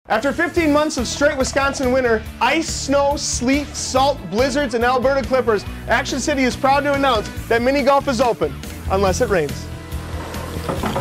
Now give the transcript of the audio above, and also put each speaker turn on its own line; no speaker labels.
After 15 months of straight Wisconsin winter, ice, snow, sleet, salt, blizzards, and Alberta Clippers, Action City is proud to announce that mini golf is open, unless it rains.